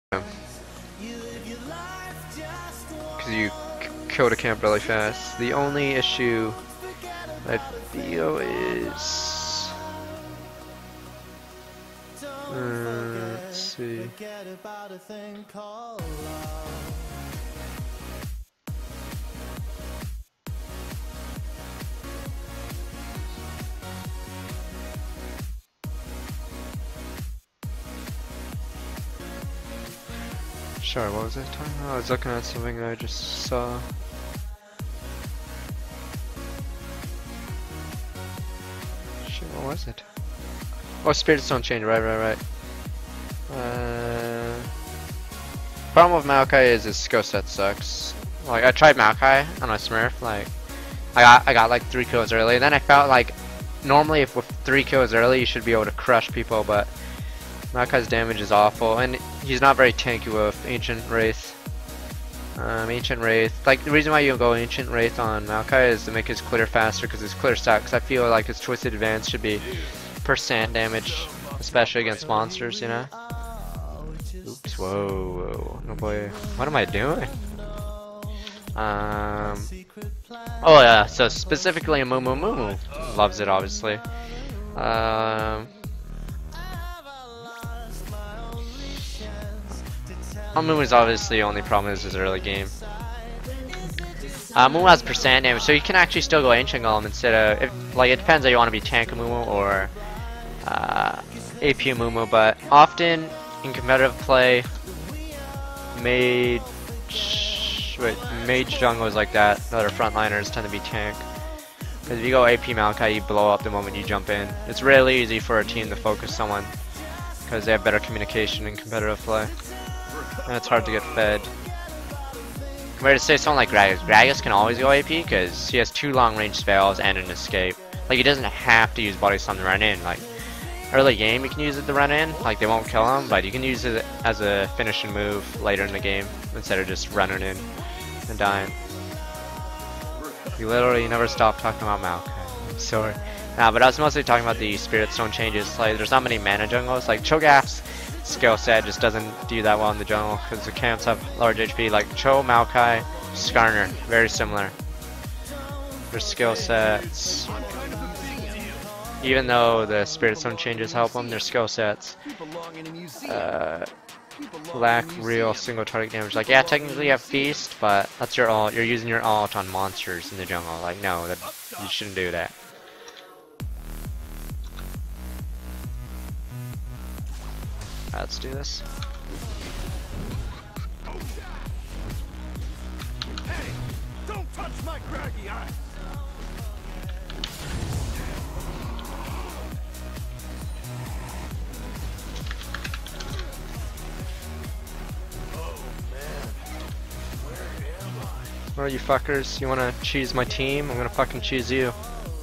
Because you kill the camp really fast. The only issue I feel is... let's see. Sorry, what was I talking about? I was looking at something that I just saw. Shit, what was it? Oh, spirits don't change, right. Problem with Maokai is his skill set sucks. Like, I tried Maokai on a Smurf, like, I got like 3 kills early, and then I felt like, normally if with 3 kills early you should be able to crush people, but Maokai's damage is awful, and he's not very tanky with Ancient Wraith. Like the reason why you go Ancient Wraith on Maokai is to make his clear faster, because his clear sucks. I feel like his Twisted Advance should be percent damage, especially against monsters, you know? Oops, whoa, no boy. What am I doing? Oh yeah, so specifically Mumu loves it, obviously. Mumu's obviously the only problem is his early game. Mumu has percent damage, so you can actually still go Ancient Golem instead of, like, it depends if you want to be Tank Mumu or AP Mumu, but often in competitive play, Mage jungles like that are frontliners tend to be tank. Because if you go AP Maokai, you blow up the moment you jump in. It's really easy for a team to focus someone because they have better communication in competitive play. And it's hard to get fed. Compared to say someone like Gragas. Gragas can always go AP because he has 2 long range spells and an escape. Like, he doesn't have to use Body Slam to run in. Like, early game you can use it to run in, like they won't kill him, but you can use it as a finishing move later in the game instead of just running in and dying. You literally never stop talking about Maokai. I'm sorry. Nah, but I was mostly talking about the Spirit Stone changes. Like, there's not many mana jungles. Like, Cho'Gath's skill set just doesn't do that well in the jungle because the camps have large HP. Like Cho, Maokai, Skarner, very similar. Their skill sets, even though the Spirit Stone changes help them, their skill sets lack real single target damage. Like, yeah, technically you have Feast, but that's your ult. You're using your ult on monsters in the jungle. Like, no, you shouldn't do that. Let's do this. Hey, don't touch my craggy eyes. What are you fuckers? You wanna cheese my team? I'm gonna fucking cheese you.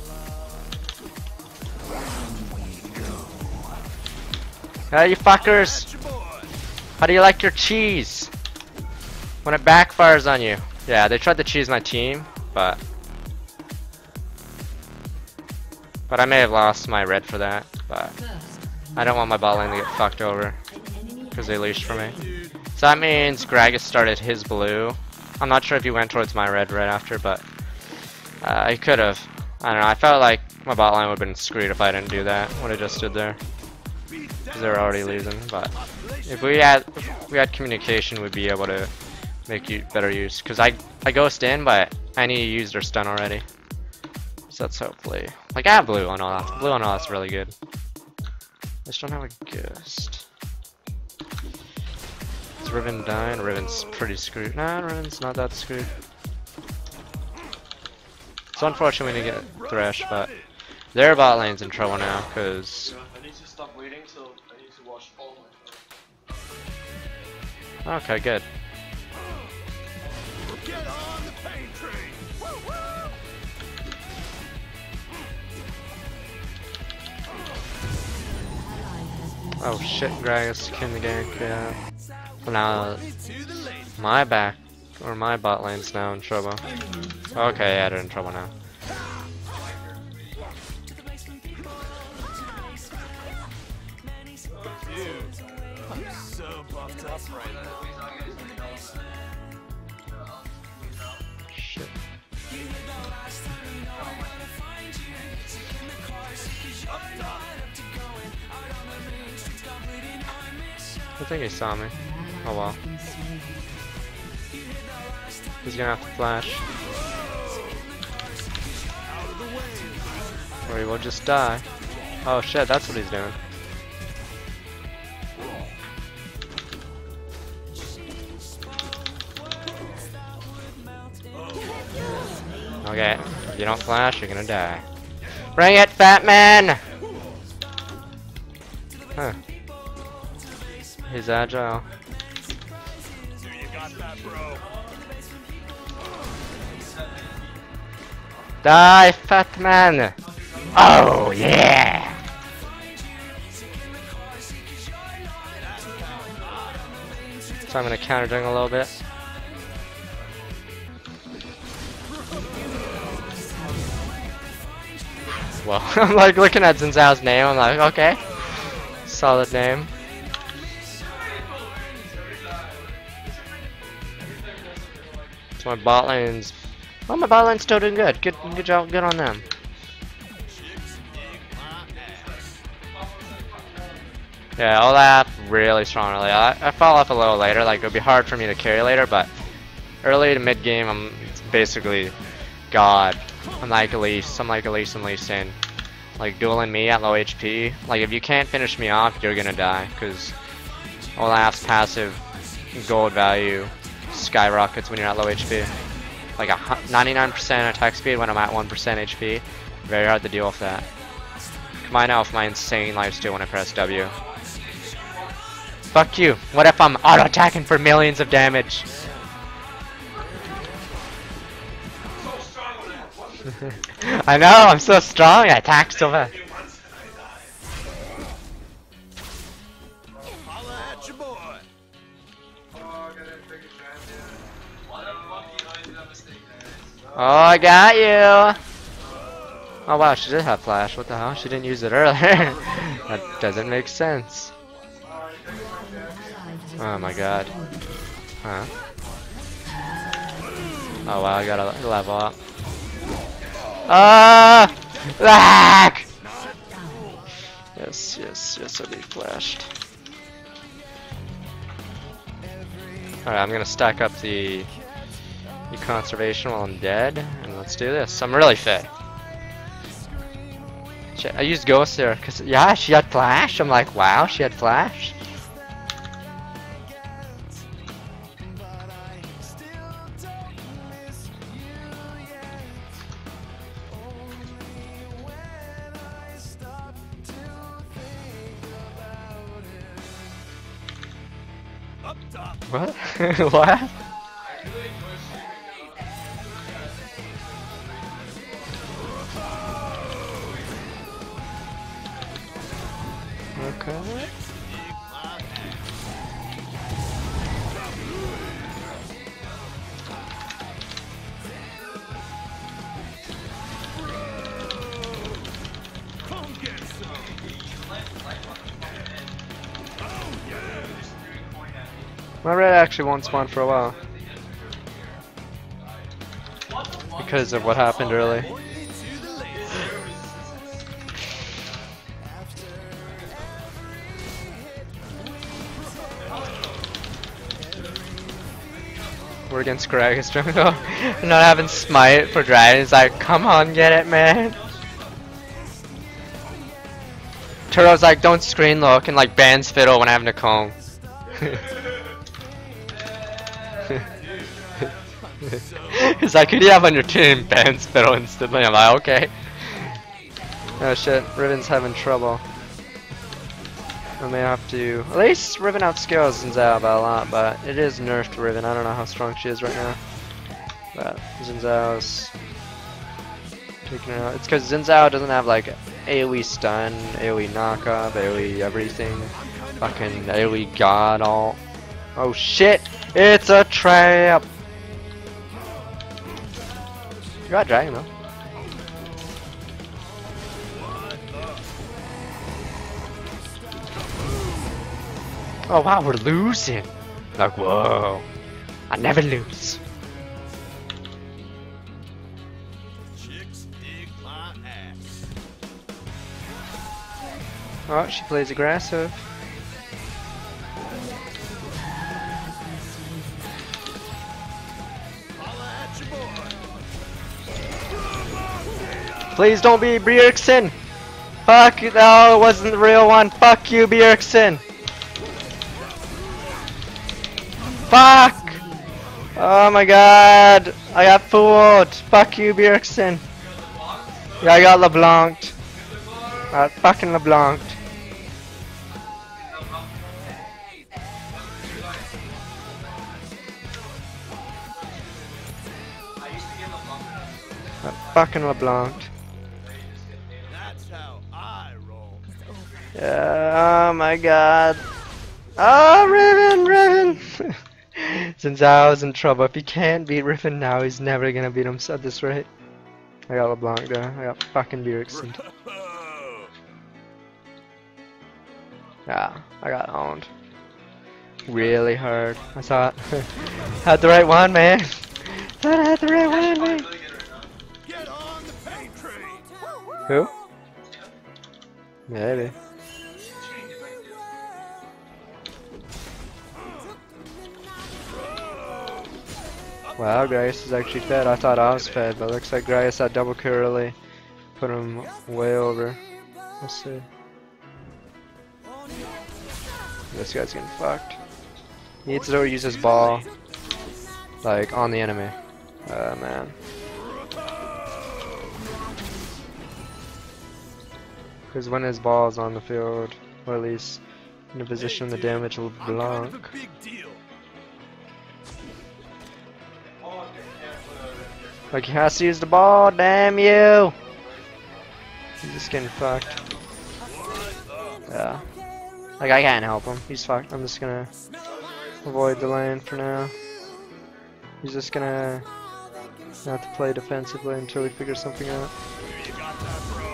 Hey, you fuckers! How do you like your cheese? When it backfires on you. Yeah, they tried to cheese my team, but I may have lost my red for that, but I don't want my bot lane to get fucked over because they leashed for me. So that means Gragas started his blue. I'm not sure if he went towards my red right after, but he could have. I don't know, I felt like my bot line would have been screwed if I didn't do that, what I just did there. Because they're already losing, but if we had communication, we'd be able to make better use. Because I ghost in, but I need to use their stun already. So that's hopefully, like, I have blue on olaf. Blue on olaf's really good. I just don't have a ghost. Is Riven dying? Riven's pretty screwed. Nah, Riven's not that screwed. It's unfortunate we didn't get Thresh, but their bot lane's in trouble now, because Stop waiting, so I need to wash all my phone. okay, good. Get on the pain train. Woo woo. Oh shit, Gragas killing the gank, yeah. Well, now my bot lane's now in trouble. Okay, yeah, they're in trouble now. I'm so buffed up right Shit. I think he saw me. Oh well. He's gonna have to flash. Or he will just die. Oh shit, that's what he's doing. Okay, if you don't flash, you're gonna die. Bring it, fat man! Huh. He's agile. You got that, bro. Die, fat man! Oh, yeah! So I'm gonna counter dung a little bit. Well, I'm like looking at Xin Zhao's name, I'm like, okay. Solid name. So my bot lane's... Oh, my bot lane's still doing good. Good job, good on them. Yeah, Olaf really strong early. I fall off a little later, like it would be hard for me to carry later, but early to mid game I'm basically God. I'm like Elise and Lee Sin. Like dueling me at low HP. Like if you can't finish me off, you're gonna die, because Olaf's passive gold value skyrockets when you're at low HP. Like a 99% attack speed when I'm at 1% HP. Very hard to deal with that. Combine out with my insane lifesteal when I press W. Fuck you. What if I'm auto attacking for millions of damage? I know, I'm so strong, I attack so fast. Holla at your boy. Oh, I got you! Oh wow, she did have flash. What the hell? She didn't use it earlier. That doesn't make sense. Oh my god. Huh? Oh wow, I gotta level up. Ah! Lag! Yes, I be flashed. Alright, I'm gonna stack up the conservation while I'm dead, and let's do this. I'm really fit. Shit, I used Ghost there, cause yeah, she had flash. I'm like, wow, she had flash. What? What? Okay. Come get some. My red actually won't spawn for a while. Because of what happened early. We're against Gragas jungle. Not having smite for dragon. He's like, come on, get it, man. Turtle's like, don't screen look, and like bans fiddle when I have Nicole. He's like, who do you have on your team? Bans fiddle instantly. I'm like, okay. Oh shit, Riven's having trouble. I may have to. At least Riven outscales Xin Zhao by a lot, but it is nerfed Riven. I don't know how strong she is right now. But Xin Zhao's taking her out. It's because Xin Zhao doesn't have like AoE stun, AoE knockup, AoE everything. Fucking AoE god all. Oh shit! It's a trap! You got dragon though. Oh wow, we're losing. Like, whoa. I never lose. Chicks dig my ass. Oh, she plays aggressive. Holla at your boy. Please don't be Bjergsen. Fuck, no, it wasn't the real one. Fuck you, Bjergsen. Fuck! Oh my god, I got fooled. Fuck you, Bjergsen. Yeah, I got LeBlanc. Fucking LeBlanc. Fucking LeBlanc. That's how I roll. Yeah, oh my god. Oh, Riven! Since I was in trouble, if he can't beat Riven now, he's never gonna beat him at this rate. I got LeBlanc there. I got fucking Bjergsen. Yeah, I got owned. Really hard. I thought had the right one, man. Thought I had the right one, man. Get on the paint train. Who? Maybe. Wow, Grace is actually fed. I thought I was fed, but looks like Grace had double kill early. Put him way over. Let's see. This guy's getting fucked. He needs to use his ball, like, on the enemy. Man. Because when his ball is on the field, or at least in a position the damage will belong. Big deal. Like, he has to use the ball, damn you! He's just getting fucked. Yeah. Like, I can't help him. He's fucked. I'm just gonna avoid the lane for now. He's just gonna have to play defensively until we figure something out. You got that, bro.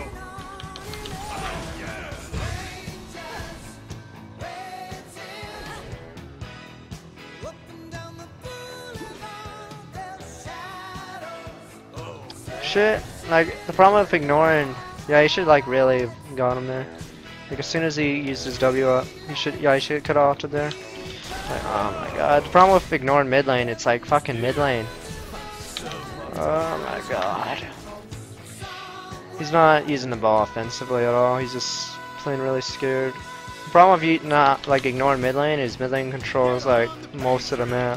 Shit, like, the problem with ignoring, yeah, he should, like, really have got him there. Like, as soon as he used his W up, he should cut off to there. Like, oh my god, the problem with ignoring mid lane, it's like fucking mid lane. Oh my god. He's not using the ball offensively at all, he's just playing really scared. The problem with you not, like, ignoring mid lane is mid lane controls, like, most of the map.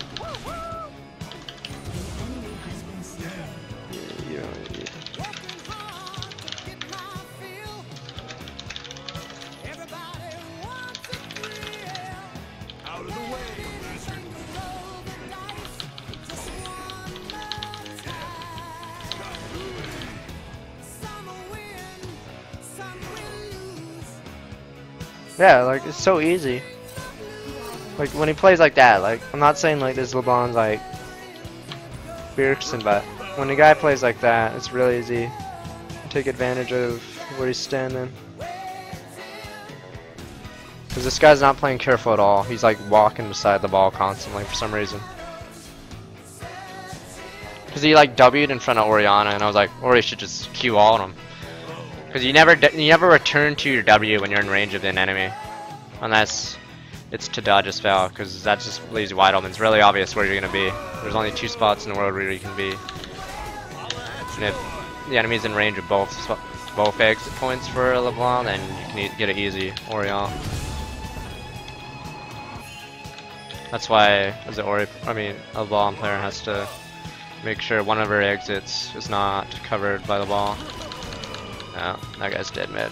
Yeah, like, it's so easy. Like, when he plays like that, like, I'm not saying, like, this LeBlanc, like, Bjergsen, but when the guy plays like that, it's really easy to take advantage of where he's standing. Because this guy's not playing careful at all. He's, like, walking beside the ball constantly for some reason. Because he, like, W'd in front of Orianna, and I was like, Ori should just Q all him. Because you never return to your W when you're in range of an enemy, unless it's to dodge a spell, because that just leaves you wide open. It's really obvious where you're gonna be. There's only 2 spots in the world where you can be, and if the enemy's in range of both exit points for LeBlanc, then you can get it easy, Orion. That's why, as a LeBlanc player has to make sure one of her exits is not covered by the ball. No, that guy's dead mid.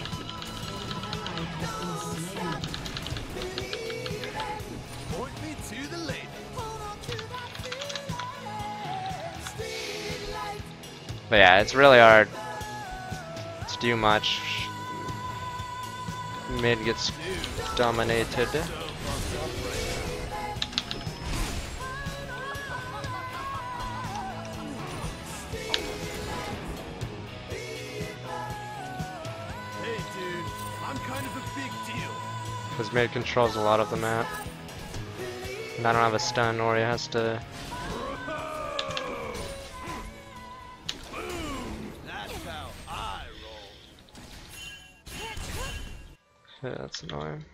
Point me to the lady. But yeah, it's really hard to do much. Mid gets dominated. Because mid controls a lot of the map. And I don't have a stun, or he has to. That's how I roll. Yeah, that's annoying.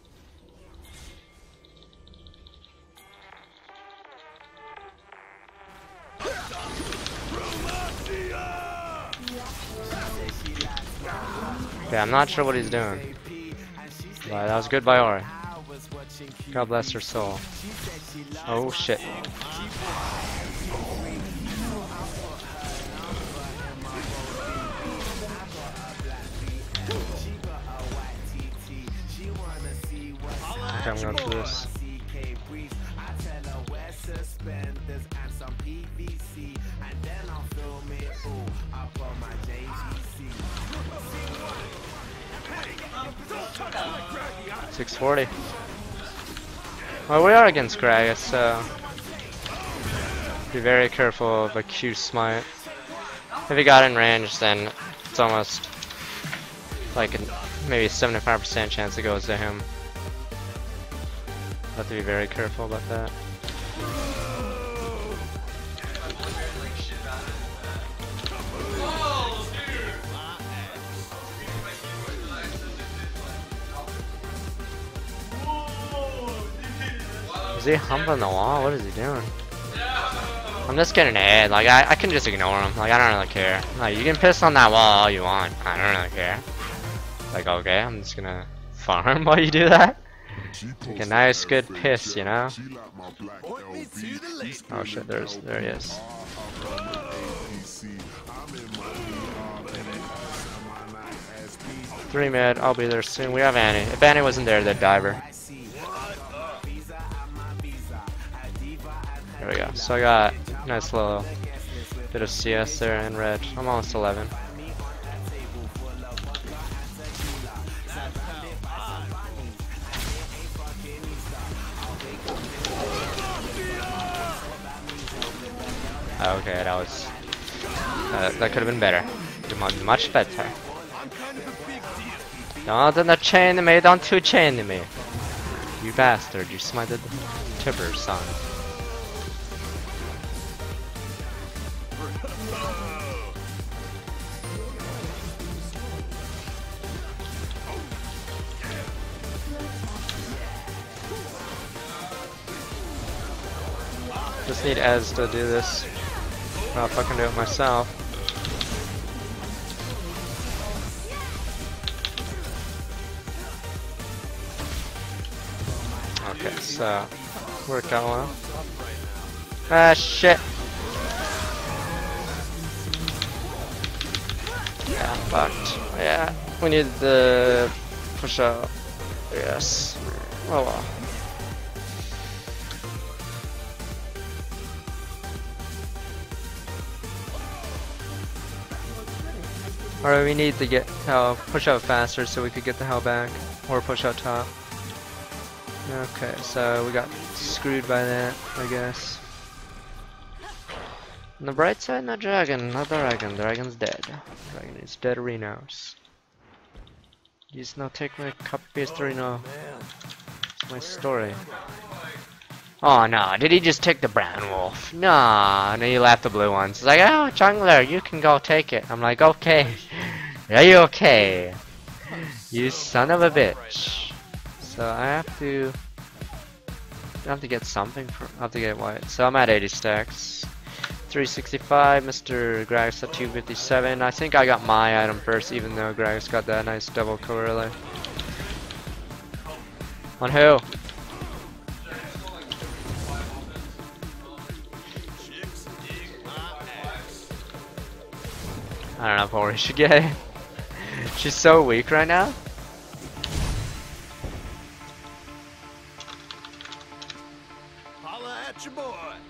Okay, I'm not sure what he's doing. But that was good by Ori. God bless her soul. Oh shit. Okay, I'm going for this. $640. Well, we are against Gragas, so be very careful of a Q smite. If he got in range, then it's almost like a maybe 75% chance it goes to him. Have to be very careful about that. Is he humping the wall? What is he doing? I'm just getting ahead. Like I can just ignore him. Like I don't really care. Like you can piss on that wall all you want. I don't really care. Like okay, I'm just gonna farm while you do that. Like a nice good piss, you know? Oh shit, there he is. 3 mid, I'll be there soon. We have Annie. If Annie wasn't there, they'd dive her. There we go. So I got a nice little bit of CS there in red. I'm almost 11. Okay, that was that could have been better. Much better. Don't chain me, don't two chain me. You bastard, you smited Tibbers, son. Just need Ez to do this. I'll fucking do it myself. Okay, so work out well. Ah shit. Yeah, fucked. Yeah, we need the push out. Yes. Oh well. Alright, we need to get push out faster so we could get the hell back, or push out top. Okay, so we got screwed by that, I guess. On the bright side, not dragon, not the dragon. The dragon's dead. Dragon is dead, Renos. He's now take my copy paste Reno. It's my story. Oh no, did he just take the brown wolf? No, he left the blue ones. He's like, oh, jungler, you can go take it. I'm like, okay. Are you okay? You son of a bitch. So I have to get something for, I have to get white. So I'm at 80 stacks. 365, Mr. Gragas at 257. I think I got my item first, even though Gragas got that nice double correlate. On who? I don't know if Ori should get it. She's so weak right now. Holla at your boy.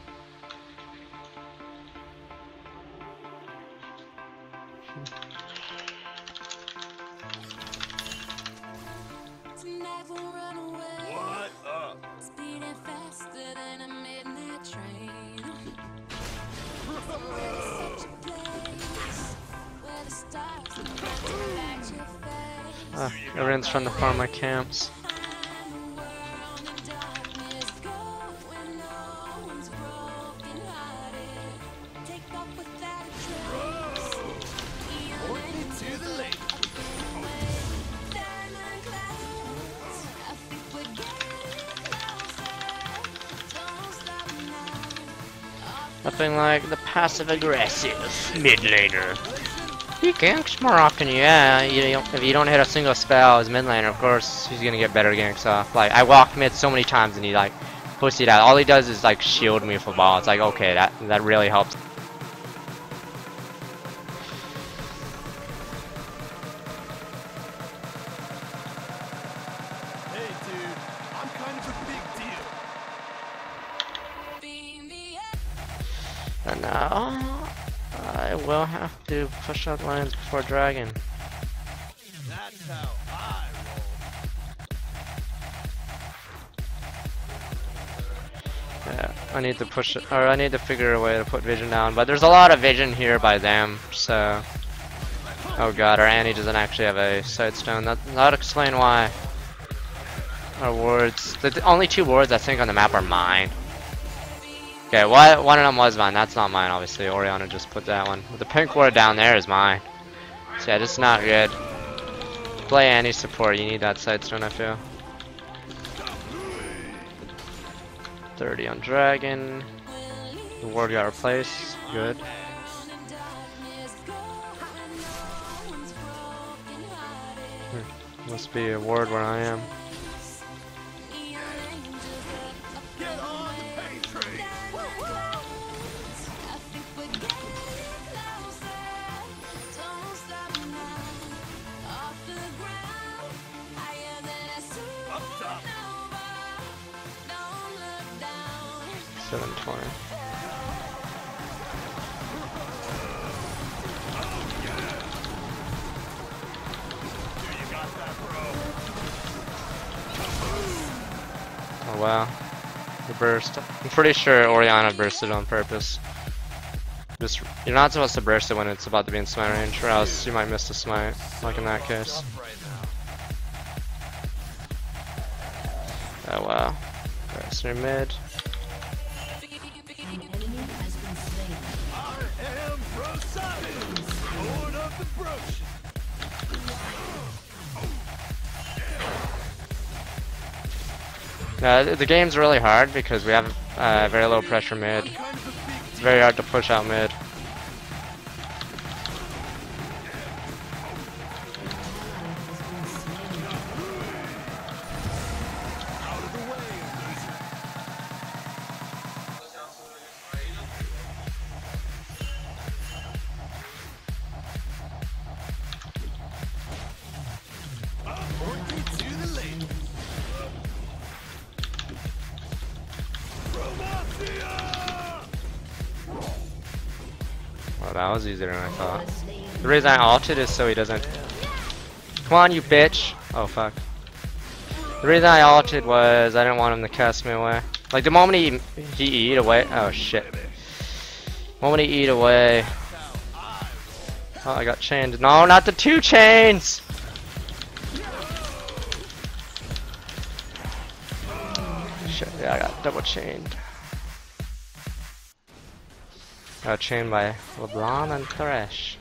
What up? Speeding faster than a midnight train. Everyone's trying to farm my camps. Nothing like the passive aggressive mid laner. He ganks more often, yeah. If you don't hit a single spell as mid laner, of course he's gonna get better ganks off. Like I walked mid so many times and he like pussied out. All he does is like shield me for ball. It's like okay, that really helps. Hey, dude, I'm kind of a big deal. And now I will have to push out lanes before dragon. That's how I roll. Yeah, I need to push it, or I need to figure a way to put vision down. But there's a lot of vision here by them, so. Oh god, our Annie doesn't actually have a sightstone. That'll explain why. Our wards, the only 2 wards I think on the map are mine. Okay, one of them was mine. That's not mine, obviously. Oriana just put that one. But the pink ward down there is mine. So yeah, this is not good. Play any support, you need that sightstone, I feel. 30 on dragon. The ward got replaced. Good. Must be a ward where I am. Get on the pain train. Up top. 720. You got that, bro. Oh wow. The burst. I'm pretty sure Oriana bursted on purpose. Just, you're not supposed to burst it when it's about to be in smite range, or else you might miss the smite, like in that case. Oh wow. Burst near mid. I am Brosalius, Lord of the Brosh. The game's really hard because we have very low pressure mid. It's very hard to push out mid. Oh, that was easier than I thought. The reason I ulted is so he doesn't... Come on, you bitch! Oh, fuck. The reason I ulted was I didn't want him to cast me away. Like, the moment he eat away... Oh, shit. The moment he eat away... Oh, I got chained. No, not the 2 chains! Shit, yeah, I got double chained. Got chained by LeBlanc and Thresh.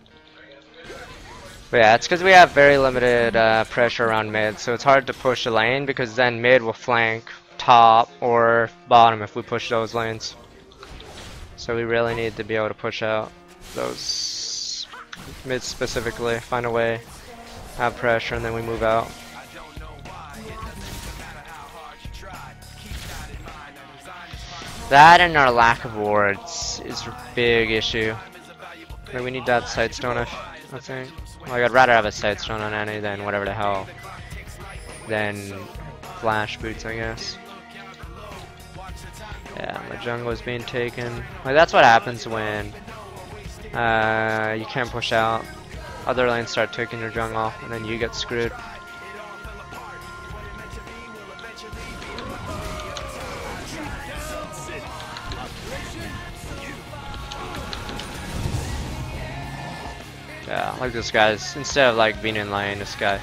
But yeah, it's because we have very limited pressure around mid, so it's hard to push a lane because then mid will flank top or bottom if we push those lanes. So we really need to be able to push out those mid specifically, find a way, have pressure, and then we move out. That and our lack of wards is a big issue. Like, we need that sightstone, I think. Like, I'd rather have a sightstone on Annie than whatever the hell. Than flash boots, I guess. Yeah, my jungle is being taken. Like, that's what happens when you can't push out. Other lanes start taking your jungle, and then you get screwed. Yeah, like this guy's, instead of like being in lane, this guy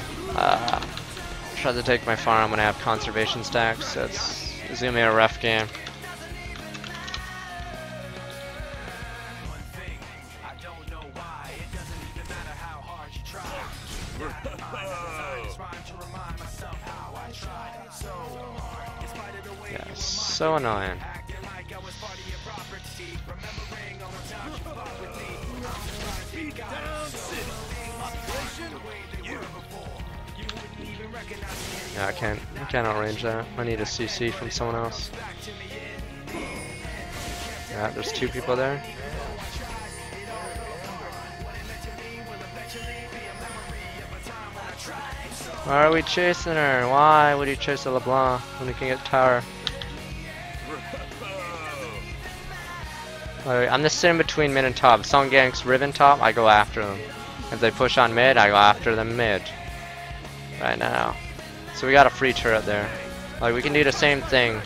tried to take my farm when I have conservation stacks, so it's gonna be a rough game. Yeah, so annoying. Yeah, I can't outrange that. I need a CC from someone else. Yeah, there's two people there. Why are we chasing her? Why would you chase a LeBlanc when you can get tower? I'm just sitting between mid and top. If someone ganks Riven top, I go after them. If they push on mid, I go after them mid. Right now. So we got a free turret there. Like, we can do the same thing.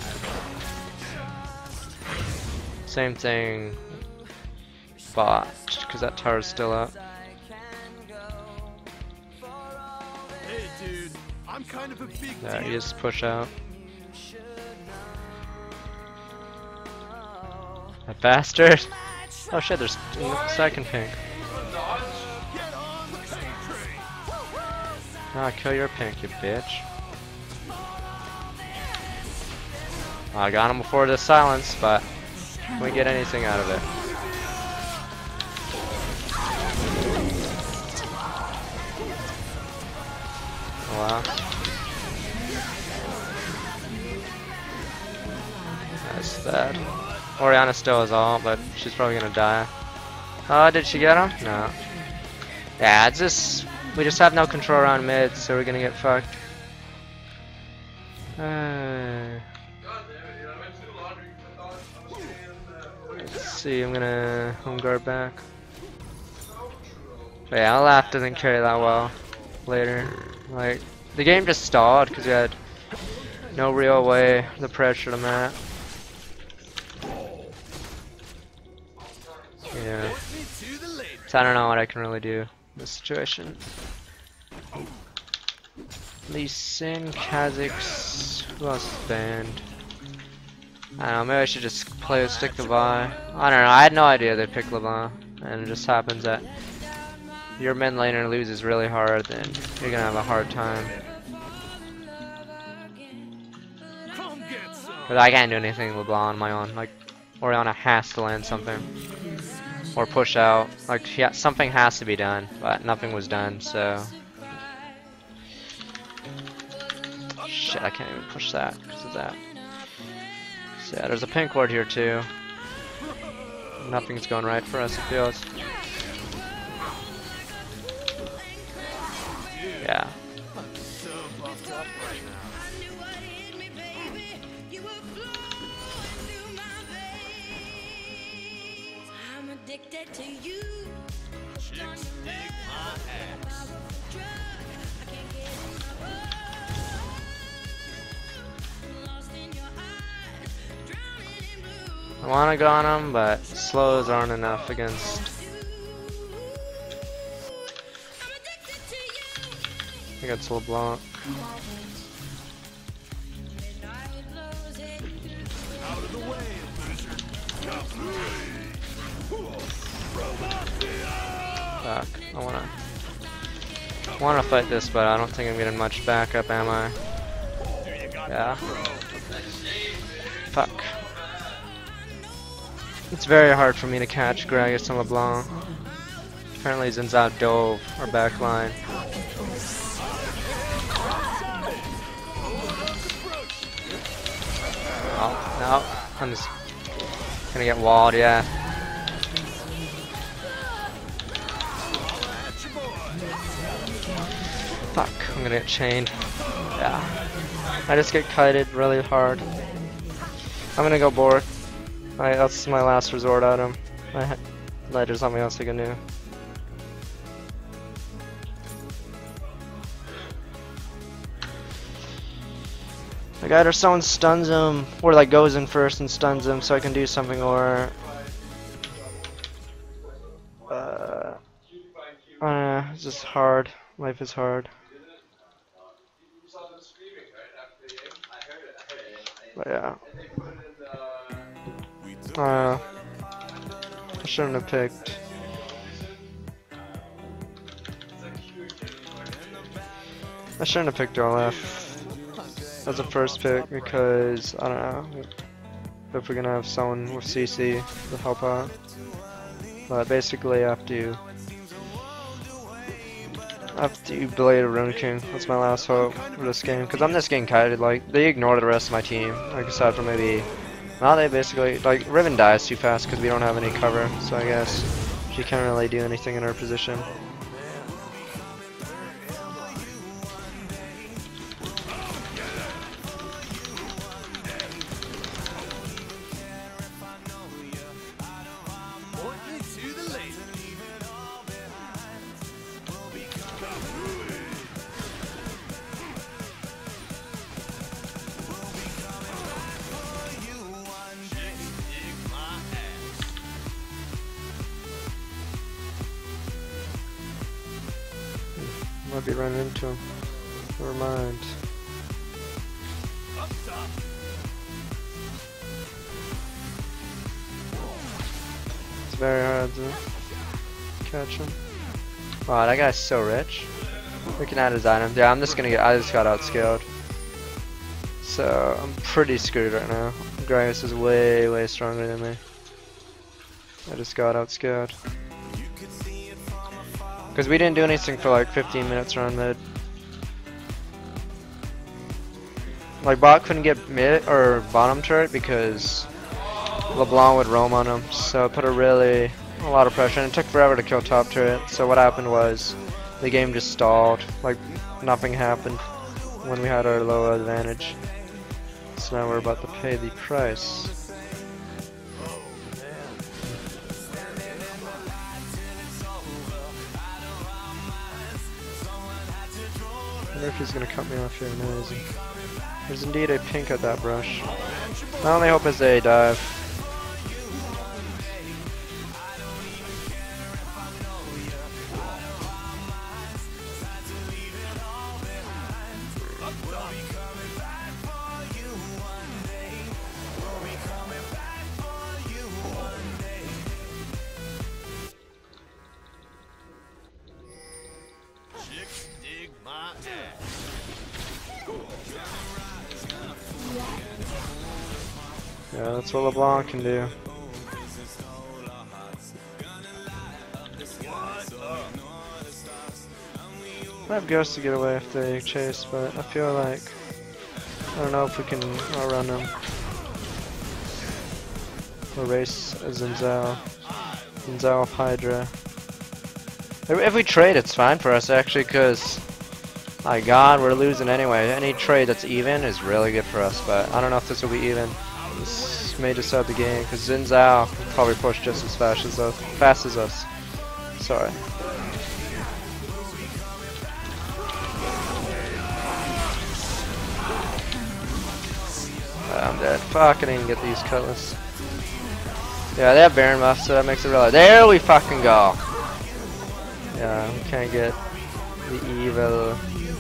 Same thing. Bot, because that tower's still up. Hey, dude, I'm kind of a big Yeah, deal. you just push out. That bastard! Oh shit, there's a second pink. Ah, kill your pink, you bitch. I got him before the silence, but we get anything out of it. Wow. That's bad. Oriana still has ult, but she's probably gonna die. Oh, did she get him? No. Yeah, it's just we just have no control around mid, so we're gonna get fucked. Let's see, I'm gonna home guard back. But yeah, Olaf doesn't carry that well later. Like, the game just stalled because we had no real way to pressure the map. Yeah. So I don't know what I can really do in this situation. Lee Sin, Kha'Zix, who else is banned? I don't know, maybe I should just play with Stick the Vi. I don't know, I had no idea they picked LeBlanc. And it just happens that your mid laner loses really hard, then you're gonna have a hard time. But I can't do anything with LeBlanc on my own. Like, Oriana has to land something. Or push out. Like, yeah, something has to be done, but nothing was done, so. Shit, I can't even push that because of that. So yeah, there's a pink ward here too. Nothing's going right for us, it feels. Yeah. Addicted to you. Chicks dig my ass. I can't get lost in your eyes, drowning in blue. I wanna go on him, but slows aren't enough against. Against LeBlanc. Out of the way, loser. Fuck. I wanna fight this, but I don't think I'm getting much backup, am I? Yeah. Fuck. It's very hard for me to catch Gragas and LeBlanc. Apparently Zinzao dove our back line. Oh, no. I'm just gonna get walled, yeah. Fuck, I'm gonna get chained. Yeah. I just get kited really hard. I'm gonna go Bork. That's my last resort item. There's something else I can do. Like either someone stuns him, or like goes in first and stuns him so I can do something, or I don't know, it's just hard. Life is hard. But yeah. I shouldn't have picked. I shouldn't have picked olaf as a first pick because I don't know if we're gonna have someone with CC to help out. But basically, I have to I have to Blade of Rune King. That's my last hope for this game. Because I'm just getting kited. Like, they ignore the rest of my team. Like, aside from maybe... Now they basically... Like, Riven dies too fast because we don't have any cover. So I guess she can't really do anything in her position. Point me to the laser. Might be running into him. Never mind. Up top. It's very hard to catch him. Wow, that guy's so rich. Looking at his items. Yeah, I'm just gonna get. I just got outscaled. So I'm pretty screwed right now. Gragas is way stronger than me. I just got outscaled. Because we didn't do anything for like 15 minutes around mid. Like bot couldn't get mid or bottom turret because LeBlanc would roam on him. So it put a lot of pressure, and it took forever to kill top turret. So what happened was the game just stalled. Like nothing happened when we had our low advantage. So now we're about to pay the price. I wonder if he's gonna cut me off here. No, is he? There's indeed a pink at that brush. My only hope is they dive. Yeah, that's what LeBlanc can do. I have Ghost to get away if they chase, but I feel like I don't know if we can outrun them. Or race Zinzao. Zinzao of Hydra. If we trade, it's fine for us actually, because my god, we're losing anyway. Any trade that's even is really good for us, but I don't know if this will be even. This may decide the game, because Zinzao will probably push just as fast as us. Sorry. I'm dead. Fuck, I didn't get these cutlass. Yeah, they have Baron buff, so that makes it really. There we fucking go! Yeah, we can't get the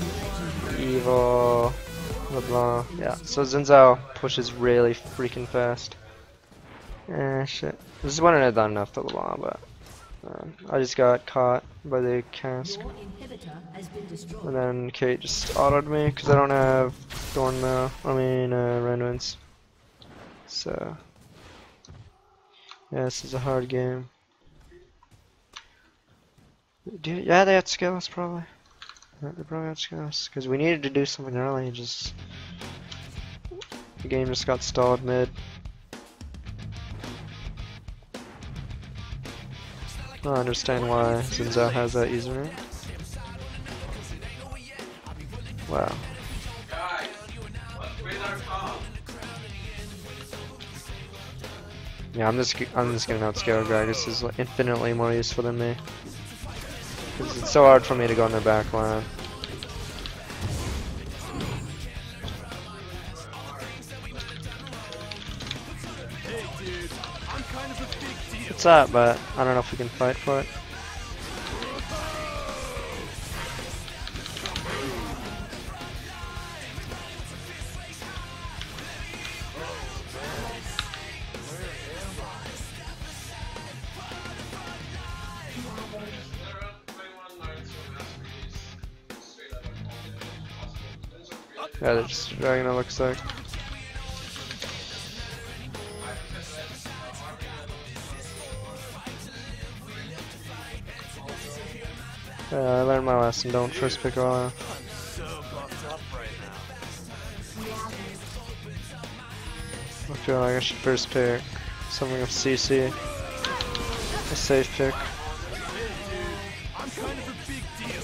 evil LeBlanc. Yeah, so Zinzao pushes really freaking fast. Shit. This wouldn't have done enough to LeBlanc, but I just got caught by the cask. And then Kate just autoed me because I don't have Renwinds. So, yeah, this is a hard game. Yeah, they outscale us probably. Yeah, they probably outscale us because we needed to do something early. Just the game just got stalled mid. I don't understand why Zinzao has that username. Wow. Yeah, I'm just getting outscaled, guy. This is like infinitely more useful than me. Because it's so hard for me to go in their back line. It's up, but I don't know if we can fight for it. Yeah, they're just dragging it, looks like. I learned my lesson. Don't first pick Olaf. So buffed up right now. I feel like I should first pick something with CC. A safe pick. Hey dude, I'm kind of a big deal.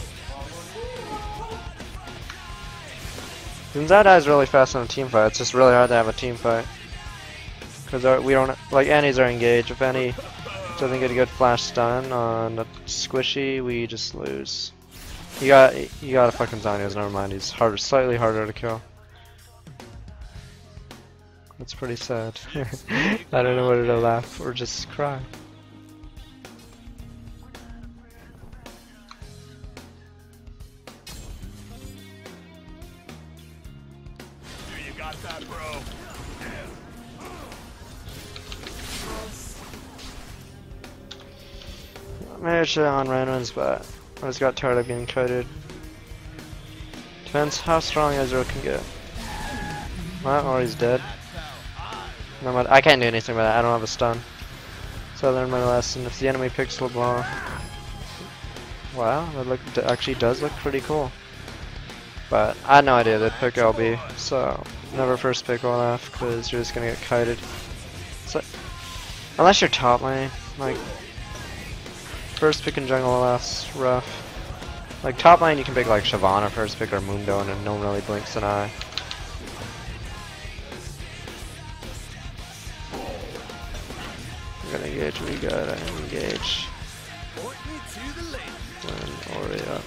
Zenziada is really fast in a team fight. It's just really hard to have a team fight. Because we don't, like, Annies are engaged. If Annie doesn't get a good flash stun on a squishy, we just lose. You got a fucking Zanya's, never mind. He's harder, slightly harder to kill. That's pretty sad. I don't know whether to laugh or just cry. You got that, bro? Maybe I should on randoms, but I just got tired of getting kited. Depends how strong Ezreal can get. Well, or he's dead. No matter, I can't do anything about that. I don't have a stun. So I learned my lesson. If the enemy picks LeBlanc, wow, that actually does look pretty cool. But I had no idea they'd pick LB, so never first pick Olaf because you're just gonna get kited. So unless you're top lane, like first pick in jungle Olaf's rough. Like top lane, you can pick like Shyvana first pick or Mundo, and no one really blinks an eye. We're gonna engage. We gotta engage. Point me to the lane. And Ori up.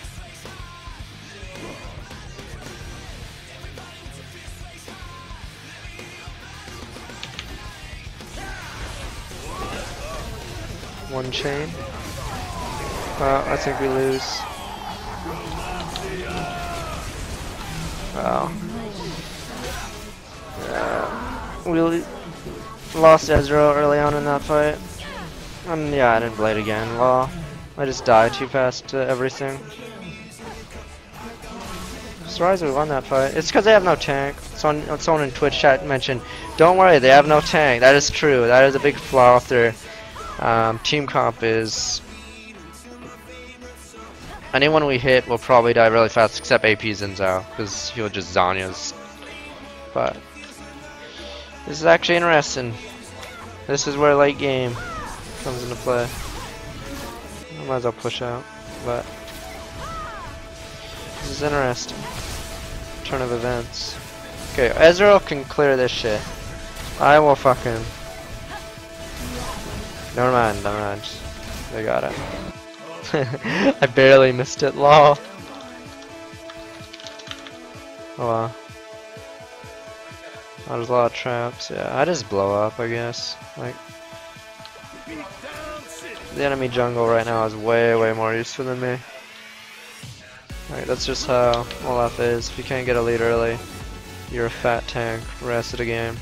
One chain. I think we lose. Wow. We lost Ezreal early on in that fight. And yeah, I didn't blade again. Well, I just died too fast to everything. Surprised we won that fight. It's because they have no tank. Someone in Twitch chat mentioned, don't worry, they have no tank. That is true. That is a big flaw with their team comp is anyone we hit will probably die really fast except AP Zinzao because he'll just Zanya's. But this is actually interesting. This is where late game comes into play. I might as well push out, but this is interesting. Turn of events. Okay, Ezreal can clear this shit. I will fucking. Never mind, never mind. They got it. I barely missed it, lol. Oh wow. Oh, there's a lot of traps, yeah. I just blow up, I guess. Like, the enemy jungle right now is way, way more useful than me. Alright, that's just how Olaf is. If you can't get a lead early, you're a fat tank for the rest of the game.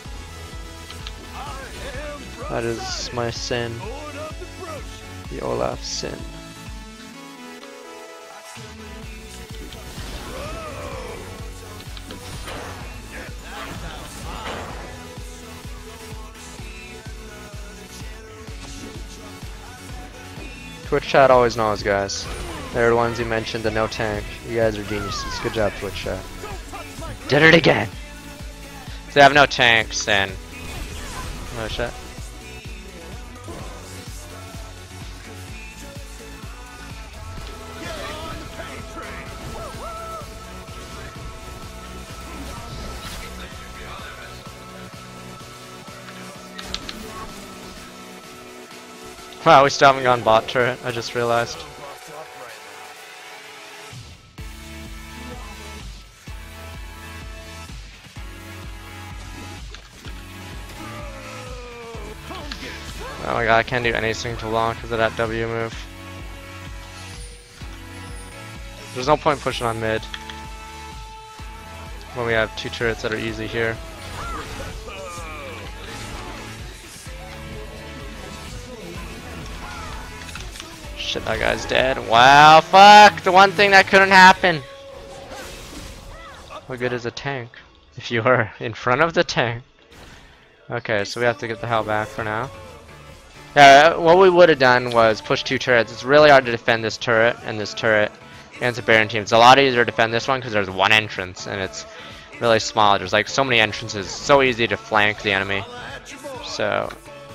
That is my sin. The Olaf sin. Twitch chat always knows, guys. They're the ones who mentioned the no tank. You guys are geniuses. Good job, Twitch chat. Did it again! If they have no tanks, then no shit. Wow, we still haven't gone bot turret, I just realized. Oh my god, I can't do anything too long because of that W move. There's no point pushing on mid when we have two turrets that are easy here. Shit, that guy's dead. Wow, fuck! The one thing that couldn't happen! What good is a tank if you are in front of the tank? Okay, so we have to get the hell back for now. Yeah, what we would have done was push 2 turrets. It's really hard to defend this turret and this turret against a Baron team. It's a lot easier to defend this one because there's 1 entrance and it's really small. There's like so many entrances. So easy to flank the enemy. So,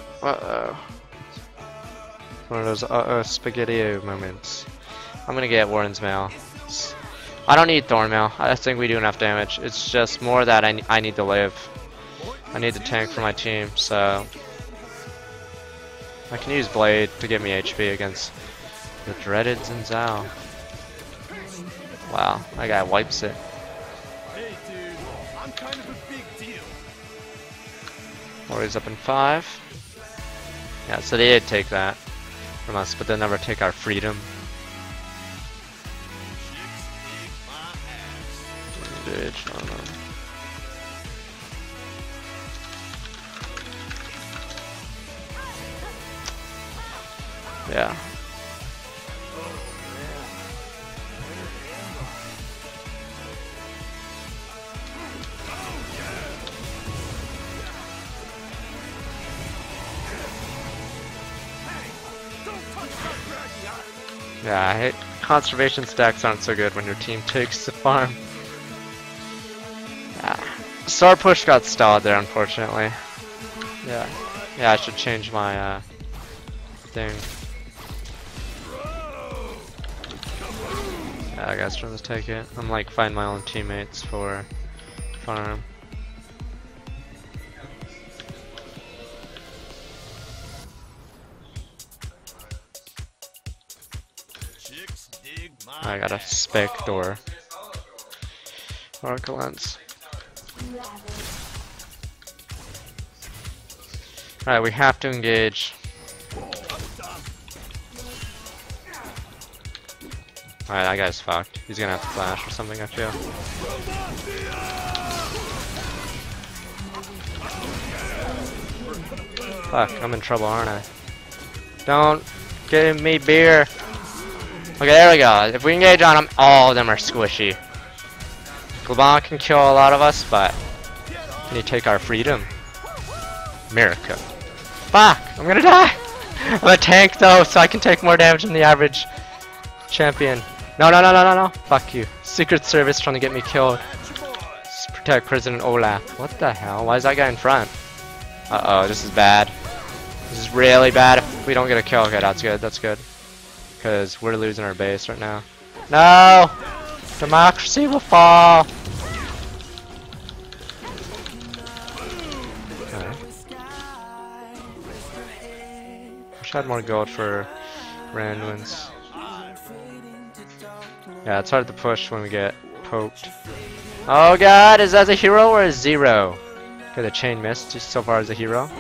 one of those spaghetti moments. I'm gonna get Warren's Mail. I don't need Thorn Mail. I think we do enough damage. It's just more that I need to live. I need to tank for my team, so I can use Blade to get me HP against the dreaded Zinzao. Wow, that guy wipes it. Hey, dude, I'm kind of a big deal. Warriors up in 5. Yeah, so they did take that from us, but they'll never take our freedom. Bitch, I don't know. Yeah. Yeah, I hate conservation stacks aren't so good when your team takes the farm. Yeah. Star push got stalled there, unfortunately. Yeah. Yeah, I should change my thing. Yeah, I guess trying to take it. I'm like find my own teammates for farm. Chicks dig my I got a spec door. Oracle lens. Alright, we have to engage. Alright, that guy's fucked. He's gonna have to flash or something, I feel. Fuck, I'm in trouble, aren't I? Don't give me beer. Okay, there we go. If we engage on them, all of them are squishy. Glabon can kill a lot of us, but can he take our freedom? Miracle. Fuck! I'm gonna die! I'm a tank though, so I can take more damage than the average champion. No, no, no, no, no, no. Fuck you. Secret Service trying to get me killed. Protect President Olaf. What the hell? Why is that guy in front? Uh-oh, this is bad. This is really bad if we don't get a kill. Okay, that's good, that's good. Because we're losing our base right now. No! Democracy will fall! Okay. Wish I had more gold for randoms. Yeah, it's hard to push when we get poked. Oh god, is that a hero or a 0? Okay, the chain missed just so far as a hero.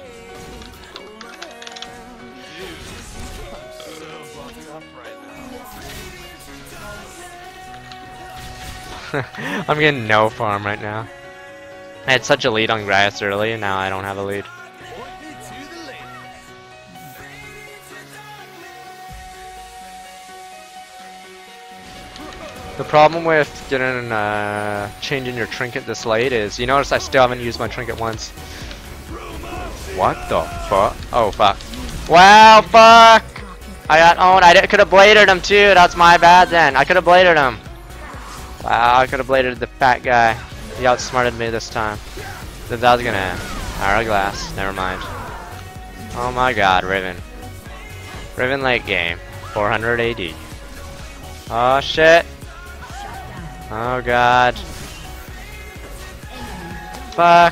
I'm getting no farm right now. I had such a lead on grass early and now I don't have a lead. The problem with getting changing your trinket this late is, you notice I still haven't used my trinket once. What the fuck? Oh fuck. Wow, fuck! I got owned. I could have bladed him too. That's my bad then. I could have bladed him. Wow, I could have bladed the fat guy. He outsmarted me this time. Then that was gonna hourglass. Never mind. Oh my god, Riven. Riven late game. 400 AD. Oh shit. Oh god. Fuck.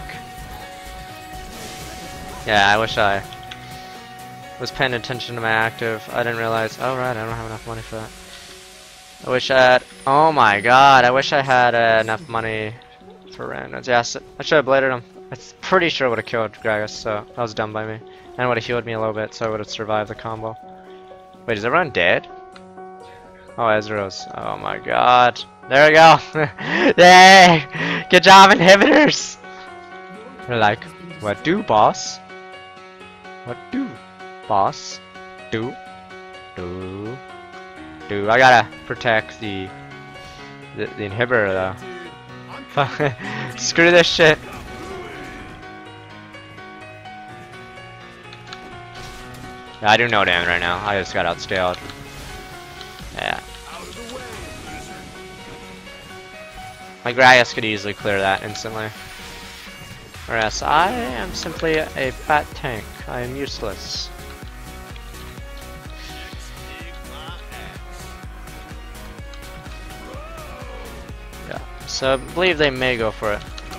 Yeah, I wish I was paying attention to my active. I didn't realize. Oh right, I don't have enough money for that. I wish I had. Oh my god, I wish I had enough money for randoms. Yes, I should have bladed him. I'm pretty sure it would have killed Gragas, so that was dumb by me. And would have healed me a little bit, so I would have survived the combo. Wait, is everyone dead? Oh, Ezreal's. Oh my god. There we go. Yay! Good job, inhibitors! They're like, what do, boss? What do, boss? Do. I gotta protect the inhibitor though. Screw this shit. Yeah, I do no damage right now. I just got outscaled. Yeah. My Gragas could easily clear that instantly. Whereas I am simply a fat tank. I am useless. Yeah. So I believe they may go for it.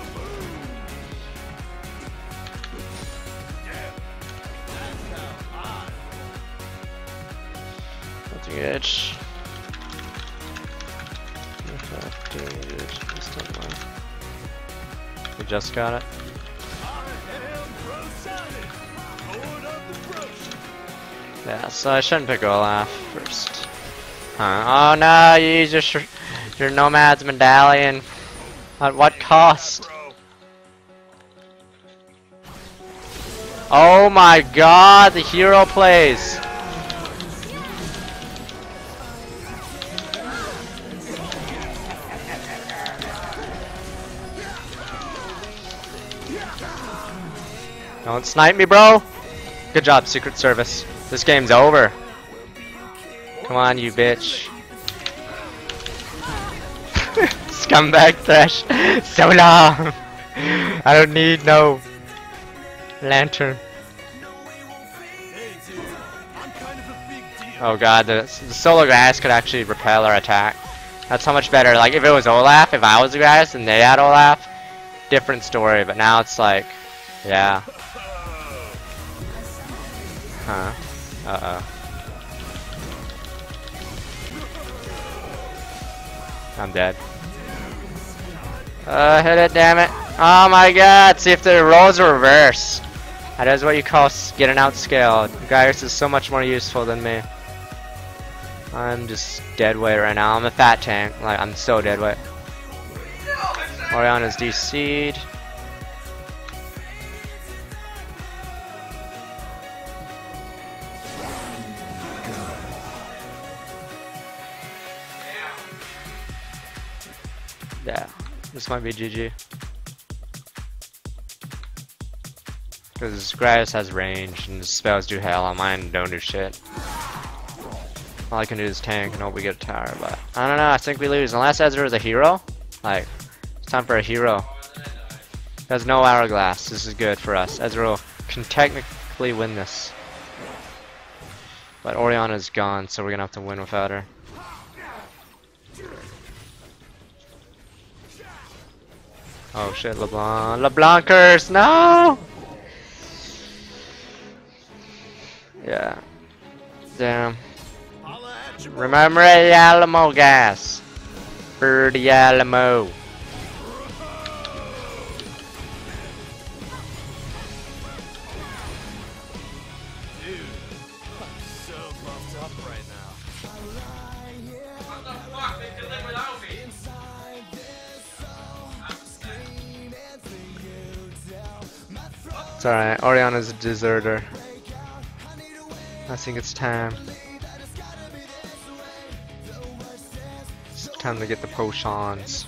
Engage. We just got it. Yeah, so I shouldn't pick Olaf first. Huh? Oh no, you use your Nomad's medallion. At what cost? Oh my god, the hero plays! Don't snipe me, bro! Good job, Secret Service. This game's over. Come on, you bitch. Scumbag Thresh. So long! I don't need no lantern. Oh god, the solo Gragas could actually repel our attack. That's how much better. Like, if it was Olaf, if I was the Gragas and they had Olaf, different story. But now it's like, yeah. Huh. Uh-oh. I'm dead. Hit it, damn it. Oh my god, see if the roles are reverse. That is what you call getting outscaled. Gragas is so much more useful than me. I'm just dead weight right now. I'm a fat tank. Like, I'm so dead weight. Oriana's DC'd. Yeah, this might be GG. Because Gragas has range and his spells do hell on mine, don't do shit. All I can do is tank and hope we get a tower, but I don't know, I think we lose. Unless Ezra is a hero, like, it's time for a hero. There's no hourglass, this is good for us. Ezra can technically win this. But Oriana's gone, so we're gonna have to win without her. Oh shit, LeBlanc. LeBlancers, no! Yeah. Damn. Remember the Alamo gas. For the Alamo. Dude, I'm so pumped up right now. What the fuck? They can live without me. It's alright, Oriana's a deserter. I think it's time. It's time to get the potions.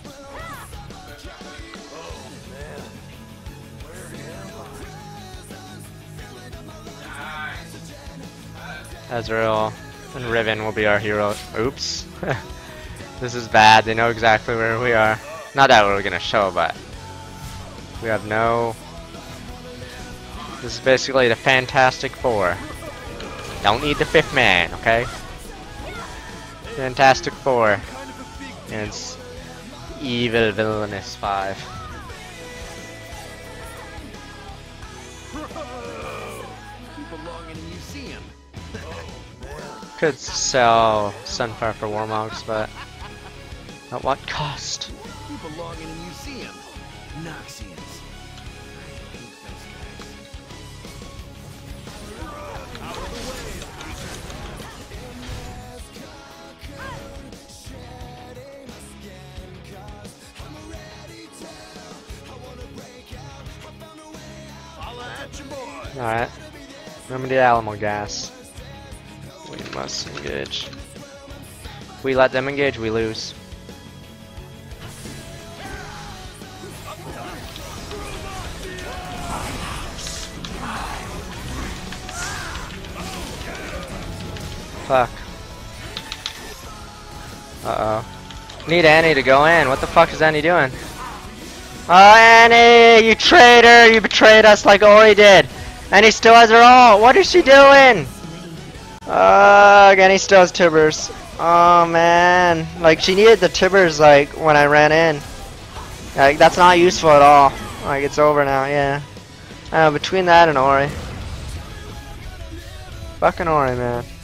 Ezreal and Riven will be our hero. Oops. This is bad, they know exactly where we are. Not that we're gonna show, but we have no... This is basically the Fantastic Four. Don't need the fifth man, okay? Fantastic Four. And it's Evil Villainous 5. You belong in a museum. Could sell Sunfire for Warmogs, but at what cost? You belong in a museum. Noxians. Alright. Remember the Alamo gas. We must engage. If we let them engage, we lose. Fuck. Uh-oh. Need Annie to go in. What the fuck is Annie doing? Oh, Annie! You traitor! You betrayed us like Ori did! Annie still has her ult! What is she doing? Annie still has Tibbers. Oh, man. Like, she needed the Tibbers, like, when I ran in. Like, that's not useful at all. Like, it's over now, yeah. I know, between that and Ori. Fucking Ori, man.